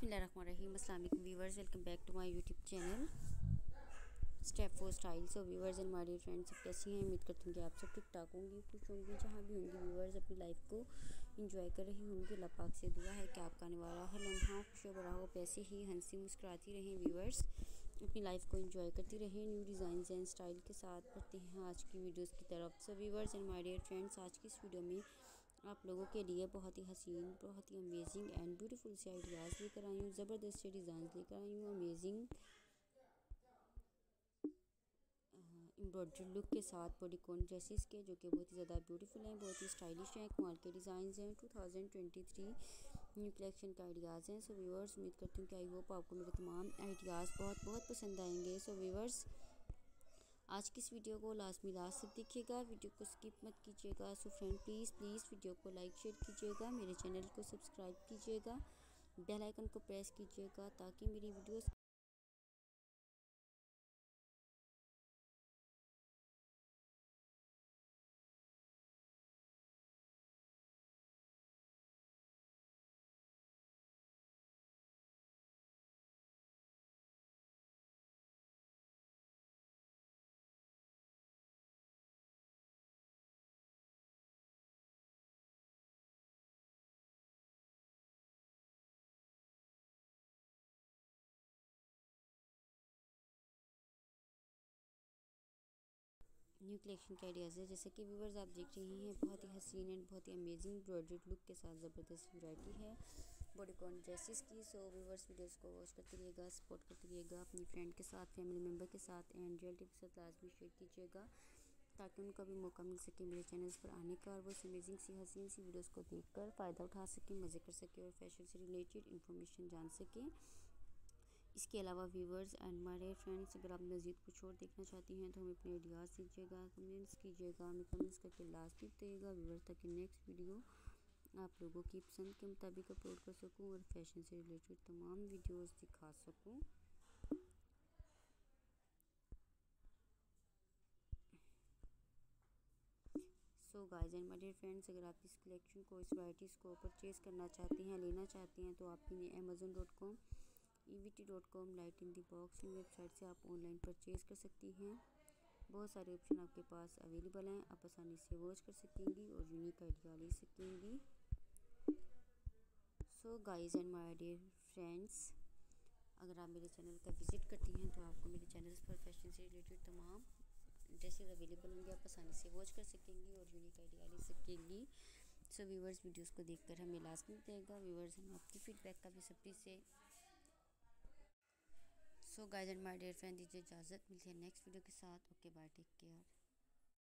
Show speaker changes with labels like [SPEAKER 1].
[SPEAKER 1] बिस्मिल्लाहिर्रहमानिर्रहीम। अस्सलाम वालेकुम viewers, welcome back to my YouTube channel step for style. So viewers and my dear friends, सब कैसी हैं? उम्मीद करती हूँ कि आप सब ठीक ठाक होंगी, खुश होंगी, जहाँ भी होंगी। व्यूअर्स अपनी लाइफ को एंजॉय कर रही होंगी। अल्लाह पाक से दुआ है कि आपका आने वाला हर लम्हा खुश भरा हो, पैसे ही हंसी मुस्कुराती रहें। व्यूअर्स अपनी लाइफ को एंजॉय करती रहें, न्यू डिज़ाइन एंड स्टाइल के साथ। बढ़ते हैं आज की वीडियोज़ की तरफ। So viewers and my dear friends, आज की इस वीडियो में आप लोगों के लिए बहुत ही हसीन, बहुत ही अमेजिंग एंड ब्यूटीफुल से आइडियाज़ लेकर आई हूँ, ज़बरदस्त से डिज़ाइन लेकर आई हूँ, अमेजिंग एम्ब्रॉयडर्ड लुक के साथ बॉडीकॉन ड्रेसेस के, जो कि बहुत ही ज़्यादा ब्यूटीफुल हैं, बहुत ही स्टाइलिश हैं। कमाल के डिज़ाइन हैं। 2023 न्यू कलेक्शन का आइडियाज़ हैं। सो व्यूअर्स उम्मीद करती हूँ कि आई होप आपको मेरे तमाम आइडियाज़ बहुत बहुत पसंद आएंगे। सो व्यूअर्स आज की इस वीडियो को लास्ट से देखिएगा, वीडियो को स्किप मत कीजिएगा। सो फ्रेंड प्लीज़ वीडियो को लाइक शेयर कीजिएगा, मेरे चैनल को सब्सक्राइब कीजिएगा, बेल आइकन को प्रेस कीजिएगा ताकि मेरी वीडियोस न्यू कलेक्शन के आइडियाज़ है। जैसे कि व्यूवर्स आप देख रहे हैं, बहुत ही हसीन एंड बहुत ही अमेजिंग एम्ब्रॉयडर्ड लुक के साथ ज़बरदस्त वैरायटी है बॉडीकॉन ड्रेसेस की। सो व्यूवर्स वीडियोस को वॉच करते रहिएगा, सपोर्ट करते रहिएगा अपनी फ्रेंड के साथ, फैमिली मेम्बर के साथ एंड रिलेटिव के साथ लाजमी शेयर कीजिएगा ताकि उनका भी मौका मिल सके मेरे चैनल्स पर आने का और वो इस अमेजिंग सी हसीन सी वीडियोस को देखकर फ़ायदा उठा सकें, मज़े कर सकें और फैशन से रिलेटेड इन्फॉर्मेशन जान सकें। इसके अलावा व्यूवर्स एंड हमारे फ्रेंड्स, अगर आप मज़ीद कुछ और देखना चाहती हैं तो हमें अपने आइडियाज़ दीजिएगा, कमेंट्स कीजिएगा, हमें कमेंट्स करके लास्ट बताइएगा व्यूवर्स, ताकि नेक्स्ट वीडियो आप लोगों की पसंद के मुताबिक अपलोड कर सकूं और फैशन से रिलेटेड तमाम वीडियोस दिखा सकूं। So guys and my dear friends, अगर आप इस कलेक्शन को, इस वैराइटीज़ को परचेज़ करना चाहते हैं, लेना चाहते हैं, तो आप इन्हें amazon.com, evt.com, light in the box, इन वेबसाइट से आप ऑनलाइन परचेज़ कर सकती हैं। बहुत सारे ऑप्शन आपके पास अवेलेबल हैं, आप आसानी से वॉच कर सकेंगी और यूनिक आइडिया ले सकेंगी। So guys and my dear friends, अगर आप मेरे चैनल का विज़िट करती हैं तो आपको मेरे चैनल पर फैशन से रिलेटेड तमाम ड्रेसेस अवेलेबल होंगे, आप आसानी से वॉच कर सकेंगी और यूनिक आइडिया ले सकेंगी। सो व्यूवर्स वीडियोस को देखकर हमें लाजमी देगा व्यूवर्स, हम आपकी फीडबैक का भी सब्री से। So guys and my dear friend, दीजिए इजाज़त, मिलते हैं नेक्स्ट वीडियो के साथ। Okay bye, take care.